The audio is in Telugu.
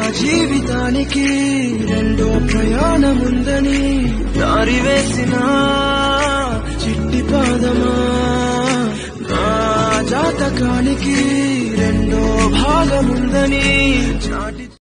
జీవితానికి రెండో ప్రయాణముందని దారి వేసిన చిట్టి పాదమా నా జాతకానికి రెండో భాగముందని చాటి